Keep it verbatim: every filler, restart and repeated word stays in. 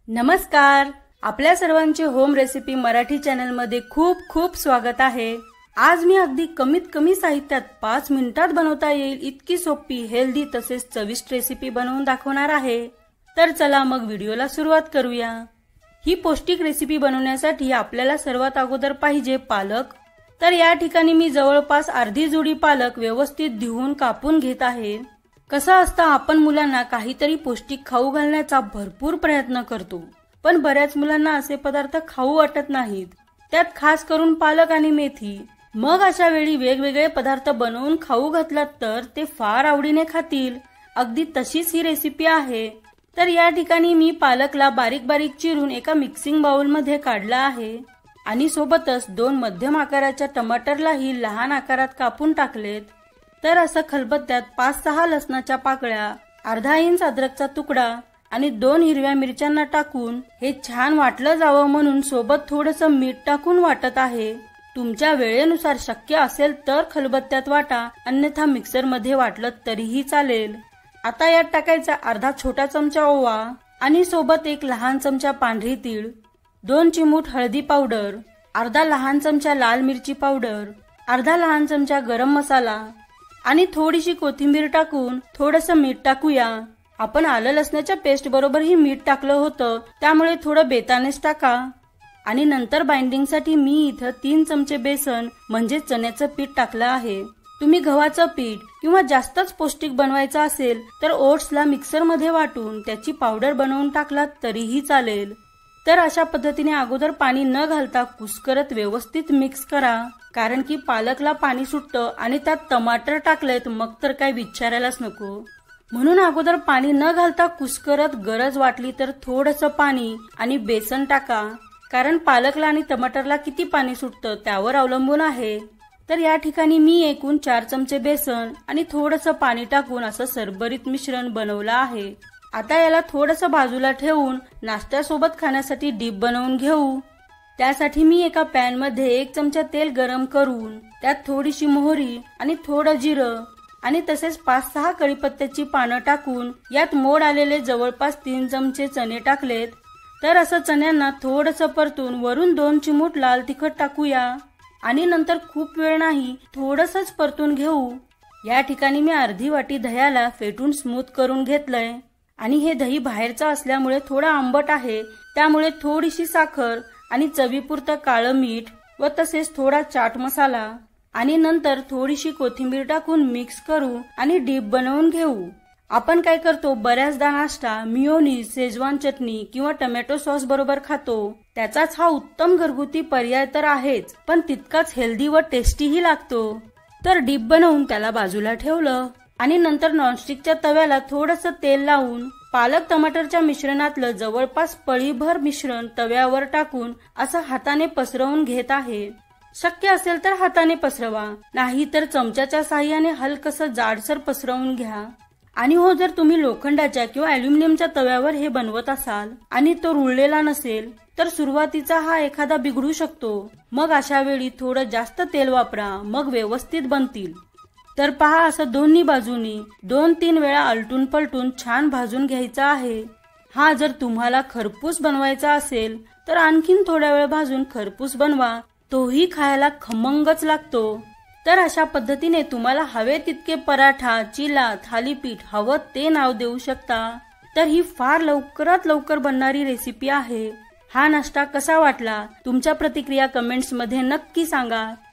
नमस्कार, आपल्या सर्वांचे होम रेसिपी मराठी चॅनल मध्ये खूप खूप स्वागत आहे। आज मी अगदी कमीत कमी साहित्यात पाच मिनिटात बनवता येईल इतकी सोपी, हेल्दी तसेच चविष्ट रेसिपी बनवून दाखवणार आहे। तर चला मग व्हिडिओला सुरुवात करूया। ही पौष्टिक रेसिपी बनवण्यासाठी आपल्याला सर्वात अगोदर पाहिजे पालक। तर या ठिकाणी मी जवळपास अर्धी जुडी पालक व्यवस्थित धुवून कापून घेत आहे। कसं असतं, आपण मुलांना काहीतरी पौष्टिक खाऊ घालण्याचा भरपूर प्रयत्न करतो, पण बऱ्याच मुलांना असे पदार्थ खाऊ वाटत नाहीत, त्यात खास करून पालक आणि मेथी। मग अशा वेळी वेगवेगळे पदार्थ बनवून खाऊ घातलात तर ते फार आवडीने खातील। अगदी तशीच ही रेसिपी आहे। तर या ठिकाणी मी पालकला बारीक बारीक चिरून एका मिक्सिंग बाउल मध्ये काढला आहे आणि सोबतच दोन मध्यम आकाराच्या टमाटरलाही लहान आकारात कापून टाकलेत। तर असं खलबत्त्यात पाच सहा लसणाच्या पाकळ्या, अर्धा इंच अद्रकचा तुकडा आणि दोन हिरव्या मिरच्यांना टाकून हे छान वाटलं जावं म्हणून सोबत थोडंसं मीठ टाकून वाटत आहे। तुमच्या वेळेनुसार शक्य असेल तर खलबत्त्यात वाटा, अन्यथा मिक्सर मध्ये वाटलं तरीही चालेल। आता यात टाकायचा अर्धा छोटा चमचा ओवा आणि सोबत एक लहान चमचा पांढरी तीळ, दोन चिमूट हळदी पावडर, अर्धा लहान चमचा लाल मिरची पावडर, अर्धा लहान चमचा गरम मसाला आणि थोडीशी कोथिंबीर टाकून थोडंसं मीठ टाकूया। आपण आलं लसणाच्या पेस्ट बरोबर ही मीठ टाकलं होतं, त्यामुळे थोडं बेतानेच टाका। आणि नंतर बाइंडिंग साठी मी इथं तीन चमचे बेसन म्हणजे चण्याचं पीठ टाकलं आहे। तुम्ही गव्हाचं पीठ किंवा जास्तच पौष्टिक बनवायचं असेल तर ओट्सला मिक्सर मध्ये वाटून त्याची पावडर बनवून टाकलात तरीही चालेल। तर अशा पद्धतीने अगोदर पाणी न घालता कुस्करत व्यवस्थित मिक्स करा, कारण की पालकला पाणी सुटतं आणि त्यात टमाटर टाकलेत मग तर काय विचारायलाच नको। म्हणून अगोदर पाणी न घालता कुस्करत गरज वाटली तर थोडंसं पाणी आणि बेसन टाका, कारण पालकला आणि टमाटरला किती पाणी सुटतं त्यावर अवलंबून आहे। तर या ठिकाणी मी एकूण चार चमचे बेसन आणि थोडंसं पाणी टाकून असं सरबरीत मिश्रण बनवलं आहे। आता याला थोडंसं बाजूला ठेवून नाश्त्यासोबत खाण्यासाठी डीप बनवून घेऊ। त्यासाठी मी एका पॅन मध्ये एक चमचा तेल गरम करून त्यात थोडीशी मोहरी आणि थोडं जिरं आणि तसेच पाच सहा कढीपत्त्याची पानं टाकून यात मोड आलेले जवळपास तीन चमचे चणे टाकलेत। तर असं चण्यांना थोडंसं परतून वरून दोन चिमूट लाल तिखट टाकूया आणि नंतर खूप वेळ नाही, थोडंसंच परतून घेऊ। या ठिकाणी मी अर्धी वाटी दह्याला फेटून स्मूथ करून घेतलंय आणि हे दही बाहेरचं असल्यामुळे थोडं आंबट आहे, त्यामुळे थोडीशी साखर आणि चवीपुरतं काळं मीठ व तसेच थोडा चाट मसाला आणि नंतर थोडीशी कोथिंबीर टाकून मिक्स करू आणि डीप बनवून घेऊ। आपण काय करतो, बऱ्याचदा नाश्ता मियोनीज, शेजवान चटणी किंवा टोमॅटो सॉस बरोबर खातो। त्याचाच हा उत्तम घरगुती पर्याय तर आहेच, पण तितकाच हेल्दी व टेस्टीही लागतो। तर डीप बनवून त्याला बाजूला ठेवलं आणि नंतर नॉनस्टिकच्या तव्याला थोडंसं तेल लावून पालक टमाटरच्या मिश्रणातलं जवळपास पळीभर मिश्रण तव्यावर टाकून असं हाताने पसरवून घेत आहे। शक्य असेल तर हाताने पसरवा, नाही तर चमच्याच्या साहाय्याने हलकसं जाडसर पसरवून घ्या। आणि हो, जर तुम्ही लोखंडाच्या किंवा अॅल्युमिनियमच्या तव्यावर हे बनवत असाल आणि तो रुळलेला नसेल तर सुरुवातीचा हा एखादा बिघडू शकतो। मग अशा वेळी थोडं जास्त तेल वापरा, मग व्यवस्थित बनतील। तर पहा, असं दोन्ही बाजूनी दोन तीन वेळा आलटून पलटून छान भाजून घ्यायचा आहे। हा, जर तुम्हाला खरपूस बनवायचा असेल तर आणखीन थोड्या वेळ भाजून खरपूस बनवा, तोही खायला खमंगच लागतो। तर अशा पद्धतीने तुम्हाला हवे तितके पराठा, चिला, थालीपीठ हवं ते नाव देऊ शकता। तर ही फार लवकरात लवकर बनणारी रेसिपी आहे। हा नाश्ता कसा वाटला, तुमच्या प्रतिक्रिया कमेंट्स मध्ये नक्की सांगा।